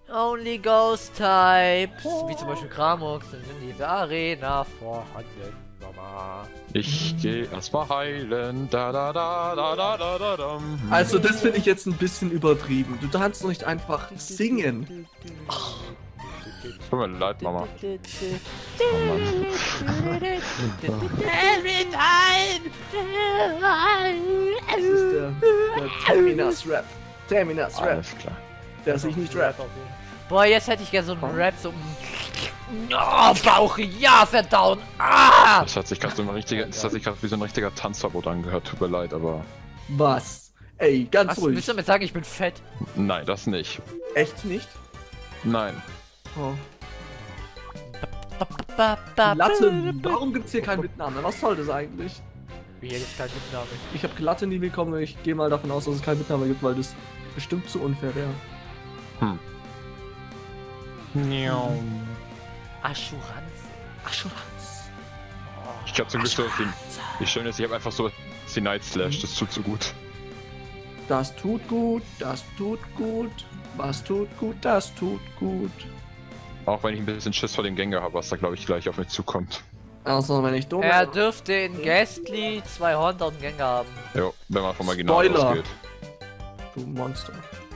Only Ghost Types, wie zum Beispiel Kramux, sind in dieser Arena vorhanden. Mama. Ich gehe erstmal heilen. Da da da da da da da da. Also das finde ich jetzt ein bisschen übertrieben. Du kannst doch nicht einfach singen. Tut mir leid, Mama. Das ist der Terminus Rap. Terminus Rap. Alles klar. Der sich nicht rappt. Boah, jetzt hätte ich gerne so einen Rap, so oh, Bauch, ja, verdauen. Ah! Das hat sich gerade so ein richtiger, das hat sich gerade wie so ein richtiger Tanzverbot angehört. Tut mir leid, aber Was? Ey, ganz Was, ruhig. willst du damit sagen, ich bin fett? nein, das nicht. Echt nicht? Nein. Oh. Glatte, warum gibt's hier keinen Mitnahme? Was soll das eigentlich? Wie, hier gibt's keinen Mitnahme. Ich habe Glatte nie bekommen und ich gehe mal davon aus, dass es keinen Mitnahme gibt, weil das bestimmt zu unfair wäre. Assuranz. Assuranz. Ich glaube zum Glück so, wie schön ist, ich habe einfach so die Night Slash, das tut so gut. Das tut gut, das tut gut. Was tut gut, das tut gut. Auch wenn ich ein bisschen Schiss vor dem Gänger habe, was da glaube ich gleich auf mich zukommt. Also wenn ich dumm Er dürfte in Gastly 200 Gänge haben. Jo, wenn man von Marginal Spoiler. ausgeht. Du Monster.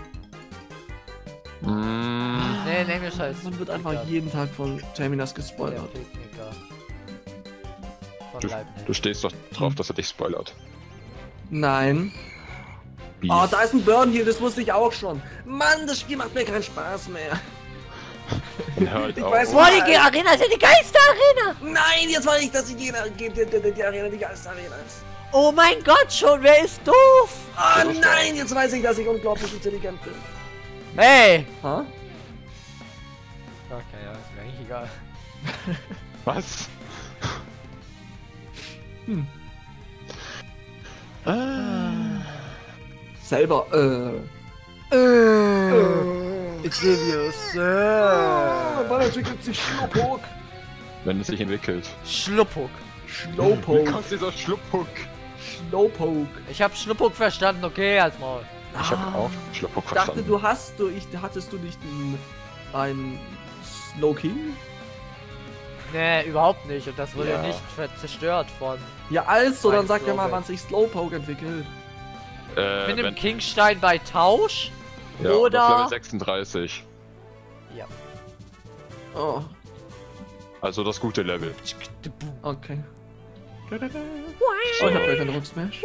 Nee, nenn mir Scheiß. Man wird einfach jeden Tag von Terminus Der gespoilert. Picknicker. Von Du, Leibniz. du stehst doch drauf, dass er dich spoilert. Nein. Wie? Oh, da ist ein Burn hier, das wusste ich auch schon. Mann, das Spiel macht mir keinen Spaß mehr. Halt Ich auf. weiß Boah, die Arena ist ja die geilste Arena! Nein, jetzt weiß ich, dass die Arena die geilste Arena ist. Oh mein Gott, schon, wer ist doof? Oh Das ist nein, jetzt weiß ich, dass ich unglaublich intelligent bin. Hey! Ha? Okay, ja, ist mir eigentlich egal. Was? Selber, Xavius. Wann entwickelt sich Slowpoke? Wenn es sich entwickelt. Schluppuk. Wie Slowpoke. kommt dieser Schlupphuck? Slowpoke. Ich hab Schluppuk verstanden, okay, als Maul. Ich habe auch Schlupphuck Ich dachte, verstanden. hattest du nicht ein Slowking? Nee, überhaupt nicht. Und das wurde Ja. nicht zerstört von. Ja, also, dann Ein sag ja mal, Slowpoke. wann sich Slowpoke entwickelt. Mit dem wenn, Kingstein bei Tausch? ja, oder- auf Level 36. Ja. Oh, Also das gute Level. okay. Oh, ich hab gleich einen Rocksmash.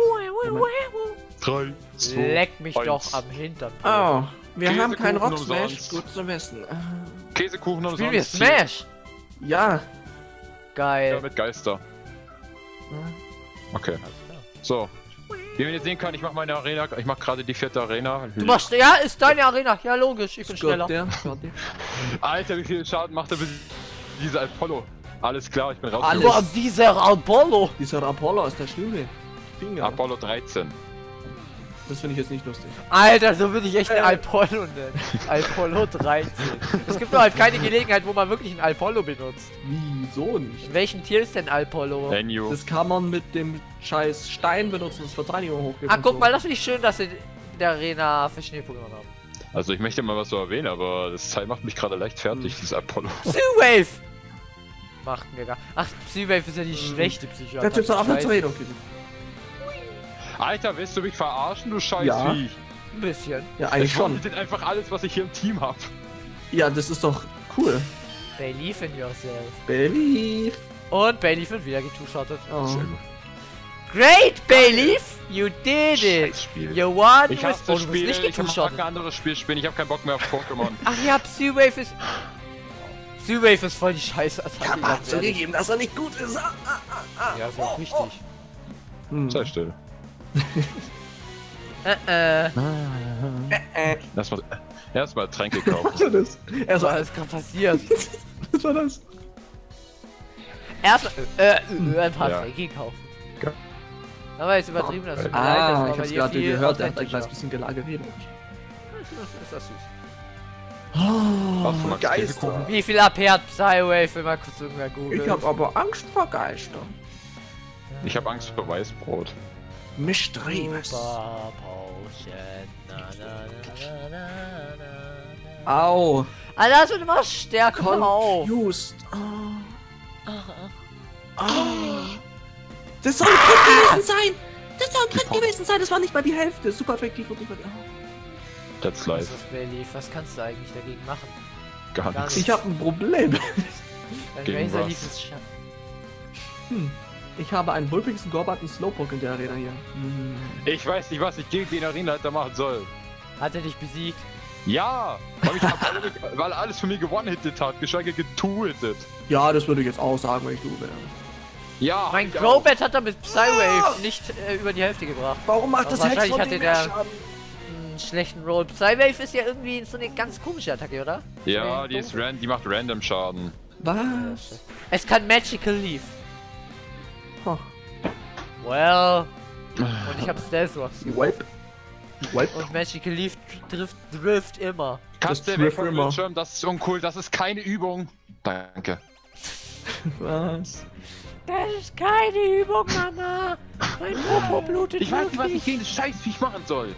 3, Leck mich doch am Hintern. Oh, wir haben keinen Käsekuchen Rocksmash. umsonst. Gut zu wissen. Käsekuchen Spielen wir umsonst. Smash? Ja. Geil. Ja, mit Geister. Okay. So. Wie man jetzt sehen kann, ich mache meine Arena, ich mache gerade die 4. Arena. Du machst, ja, ist deine Arena. Ja, logisch, ich bin Gott, schneller. der. Alter, wie viel Schaden macht er mit dieser Apollo? Alles klar, ich bin raus. Alles. Boah, dieser Apollo. Dieser Apollo ist der schlimme. Finger. Apollo 13. Das finde ich jetzt nicht lustig. Alter, so würde ich echt einen Apollo nennen. Apollo 13. Es gibt nur halt keine Gelegenheit, wo man wirklich einen Apollo benutzt. Wieso nicht? In welchem Tier ist denn Apollo? Enyu. Das kann man mit dem scheiß Stein benutzen, das Verteidigung hochgeht. Ah, und guck so. mal, das finde ich schön, dass sie in der Arena verschiedene-Pokémon haben. Also ich möchte mal was so erwähnen, aber das Teil macht mich gerade leicht fertig, dieses Apollo. Psywave! Macht mir gar. Ach, Psywave ist ja die schlechte Psycho. Kannst du jetzt noch aufhören zu reden, okay? Alter, willst du mich verarschen, du scheiß Ja. Vieh? Ein bisschen. Ja, eigentlich Das schon. sind einfach alles, was ich hier im Team hab. Ja, das ist doch cool. Believe in yourself. Believe. Und Believe wird wieder getushottet. Oh. Sehr gut. Great, Believe! You did it! Scheißspiel. You won Ich with... hasse Oh, das du bist Spiel, nicht ich hab getushottet. ein anderes Spiel spielen, ich hab keinen Bock mehr auf Pokémon. Ach ja, Psywave ist... Psywave ist voll die Scheiße. Ich hab mal zugegeben, dass er nicht gut ist. Ja, so richtig. Hm. Sei still. Erstmal Tränke kaufen. Was war das? Er Was so, ist gerade passiert? was war das? Erstmal ein paar Ja. Tränke kaufen. Ja. Aber jetzt übertrieben, das tut mir leid, Ah, das war ich bei hab's dir gerade viel gehört, der hat ein authentischer. kleines bisschen geredet. Ist das süß. Was, du magst Geister. Käsekuchen? Wie viel AP hat Psywave? Will mal kurz irgendwer googeln. Ich hab aber Angst vor Geister. Ich hab Angst vor Weißbrot. Mischtreves. Super Potion. Na, na, na, na, na, na, Au. Alter, das wird immer stärker auf. Confused. Das soll ein Crit gewesen sein. Das soll ein Crit gewesen sein. Das war nicht mal die Hälfte. Super effektiv und nicht mal die... That's life. Das Belief. Was kannst du eigentlich dagegen machen? Gar Gar nichts. Ich habe ein Problem. Dein Gegen Razor was? Leaf ist schon. Ich habe einen wulpigen Gorbat und Slowpoke in der Arena hier. Ich weiß nicht, was ich gegen den Arenaleiter machen soll. Hat er dich besiegt? Ja! Weil er alles von mir gewonnen-hittet hat, geschweige getooletet. Ja, das würde ich jetzt auch sagen, wenn ich du wäre. Ja! Mein ich auch. Crobat hat er mit Psywave nicht über die Hälfte gebracht. Warum macht Aber das Hex wahrscheinlich von hatte dem der- mehr Schaden? Einen schlechten Roll. Psywave ist ja irgendwie so eine ganz komische Attacke, oder? Ja, die macht random Schaden. Was? Es kann Magical Leaf. Huh. Well. Und ich habe Stealth Rocks geworfen. Wipe. Und Magical Leaf trifft immer. Kannst Das du weg trifft vom immer. Bildschirm, das ist uncool, das ist keine Übung. Danke. Was? Das ist keine Übung, Mama. Mein Popo blutet Ich weiß nicht, was ich gegen das Scheißviech machen soll.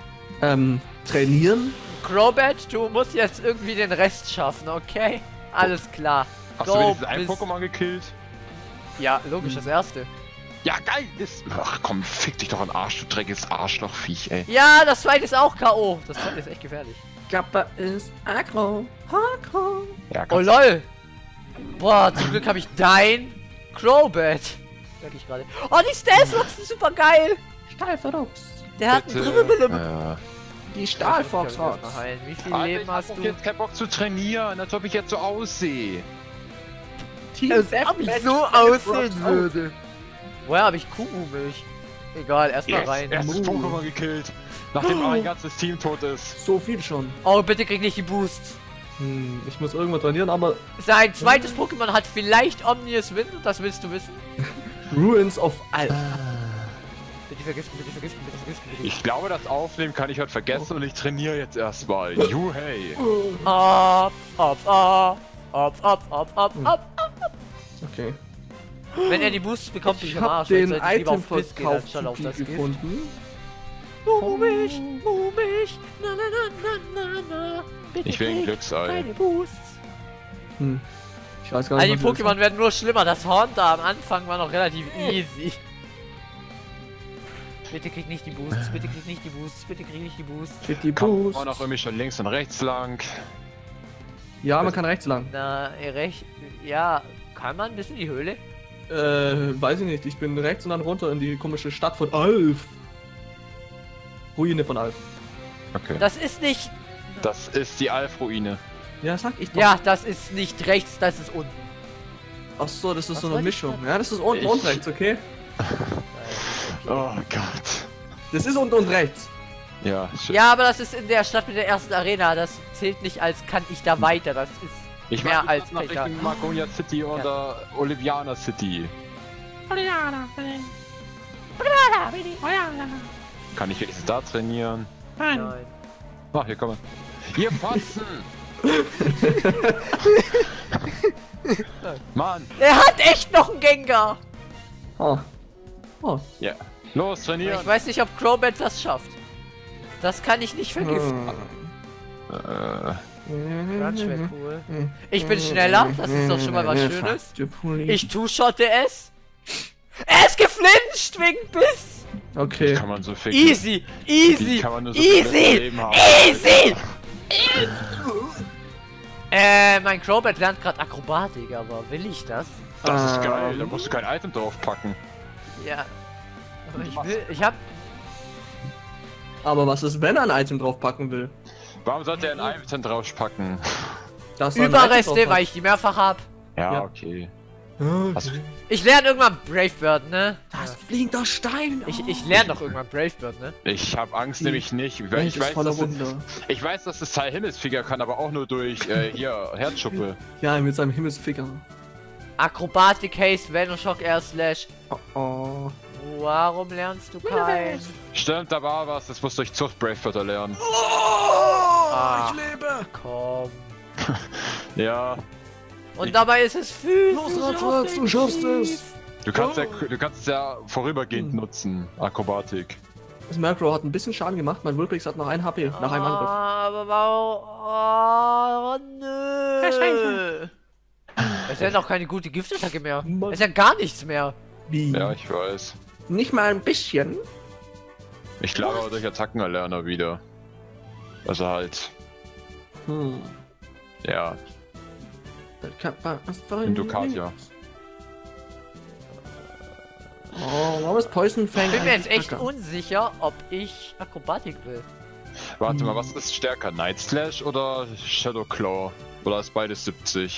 Trainieren? Crobat, du musst jetzt irgendwie den Rest schaffen, okay? Alles klar. Hast Go du wenigstens ein bis- Pokémon gekillt? Ja, logisch, das erste. Ja, geil! Ach komm, fick dich doch an Arsch, du dreckiges Arschlochviech, ey. Ja, das zweite ist auch K.O. Das zweite ist echt gefährlich. Kappa ist aggro. Hardcore. Ja, Oh lol. Boah, zum Glück habe ich dein Crobat. Merke ich gerade. Oh, die Stealth Rocks sind super geil. Stahlverrux. Der hat einen Dribble. Die Stahlfox Rocks. Wie viel Alter, Leben ich hast hab du? doch jetzt keinen Bock zu trainieren, als ob ich jetzt so aussehe. Als ob ich so aussehen würde. Woher habe ich Kuhmilch? Egal, erstmal Yes, rein. erstes Pokémon gekillt, nachdem mein ganzes Team tot ist. So viel schon. Oh, bitte krieg nicht die Boosts. Ich muss irgendwo trainieren, aber Sein zweites Pokémon hat vielleicht Omnius Wind und das willst du wissen? Ruins of Alph. Bitte vergiften, bitte vergiften, bitte vergiften, bitte. Ich glaube, das Aufnehmen kann ich heute vergessen und ich trainiere jetzt erstmal. Juhey! Up, up, up, up, up, up, up, up. Okay. Wenn er die Boosts bekommt, bin ich Ich am hab Arsch. Dann den sollte ich lieber auf Piss gehen, anstatt Itemverkauf auf das Gift. gefunden. Mich, na na na na na na. Bitte Ich will ein krieg Glücksei. keine Boosts. Ich weiß gar All nicht, die was das Pokémon werden nur schlimmer. Das Horn da am Anfang war noch relativ easy. Bitte krieg nicht die Boosts, bitte krieg nicht die Boosts, bitte krieg nicht die Boosts. ist. Die Kann Boost. man auch irgendwie schon links und rechts lang. Ja, man kann rechts lang. Na, recht. Ja, kann man bis in die Höhle? Weiß ich nicht. Ich bin rechts und dann runter in die komische Stadt von Alph. Ruine von Alph. Okay. Das ist nicht. Das ist die Alf-Ruine. Ja, sag ich doch. Ja, das ist nicht rechts, das ist unten. Achso, das ist Was so eine wollte ich Mischung. Ja, das ist unten Ich- und rechts, okay? Oh Gott. Das ist unten und rechts. Ja, shit. Ja, aber das ist in der Stadt mit der ersten Arena. Das zählt nicht als kann ich da weiter. Das ist Ich mehr meine, als nach Peter. Richtung Marconia City oder Oliviana City. Kann ich wenigstens da trainieren? Nein. Ach, hier kommen wir. Hier Fotzen! Mann! Er hat echt noch einen Gengar. Oh. Oh. Ja. Los, Ich trainieren! weiß nicht, ob Crobat das schafft. Das kann ich nicht vergiften. Crunch wäre cool. Ich bin schneller, das ist doch schon mal was Schönes. Ich two-shotte es. Er ist geflincht wegen Biss. Okay. Kann man so ficken. Easy, easy, Wie kann man nur so viel easy, Leben haben? easy. Mein Crobat lernt gerade Akrobatik, aber will ich das? Das ist geil, da musst du kein Item draufpacken. Ja. Aber ich hab. Aber was ist, wenn er ein Item draufpacken will? Warum sollte er ein Item draufpacken? Dass er ein Item Überreste, draufpackt. weil ich die mehrfach hab. Ja, Ja. okay. Okay. Ich lerne irgendwann Brave Bird, ne? Das fliegender Stein. Ich lerne doch irgendwann Brave Bird, ne? Ich hab Angst nämlich nicht. Ich Welt ist weiß, voller dass Wunder. ich weiß, dass das Teil Himmelsfieger kann, aber auch nur durch hier Herzschuppe. Ja, mit seinem Himmelsficker. Akrobatik, Haste, Venoshock, Air Slash. Oh. Warum lernst du kein? Stimmt, da war was. Das musst du durch Zucht Bravewörter lernen. Ah, Ich lebe. komm. Ja. Und dabei ist es Füße. Los, Ratzfatz, du schaffst es. Du kannst es ja vorübergehend nutzen. Akrobatik. Das Murkrow hat ein bisschen Schaden gemacht, mein Vulpix hat noch 1 HP nach einem Angriff. Aber warum? Oh, nö. Es ist ja auch keine gute Giftattacke mehr. Es ist ja gar nichts mehr. Wie? Ja, ich weiß. Nicht mal ein bisschen? Ich glaube aber durch Attackenerlerner wieder. Also halt. Ja. In Ducatia. Oh, warum ist Poison Fang? Ich bin mir jetzt echt unsicher, ob ich Akrobatik will. Warte mal, was ist stärker? Night Slash oder Shadow Claw? Oder ist beides 70?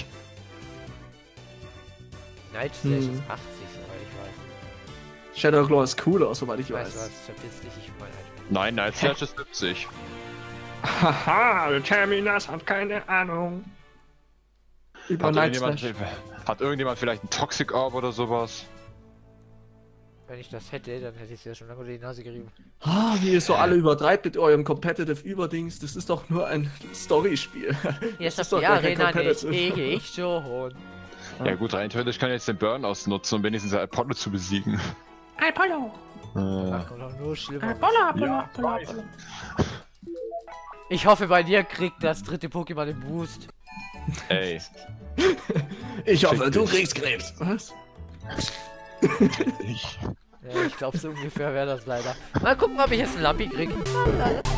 Night Slash ist 80, soweit ich weiß. Shadow Claw ist cooler, soweit ich Weißt du weiß. was, ich hab jetzt nicht meine Nein, Night Slash ist 70. Haha, der Terminus hat keine Ahnung. Über Night Slash. Hat irgendjemand vielleicht einen Toxic Orb oder sowas? Wenn ich das hätte, dann hätte ich es ja schon lange unter die Nase gerieben. Ah, wie ihr so alle übertreibt mit eurem Competitive Überdings, das ist doch nur ein Storyspiel. Jetzt ist auf doch die gar kein Arena nicht, Competitive. ich schon. Ja gut, rein theoretisch kann ich jetzt den Burn ausnutzen, um wenigstens Apollo zu besiegen. Apollo! Ach, kommt doch nur schlimmer. Apollo. Ich hoffe, bei dir kriegt das dritte Pokémon den Boost. Ey. Ich hoffe, du kriegst Krebs. Was? Ich. Ja, ich glaube, so ungefähr wäre das leider. Mal gucken, ob ich jetzt einen Lampi krieg.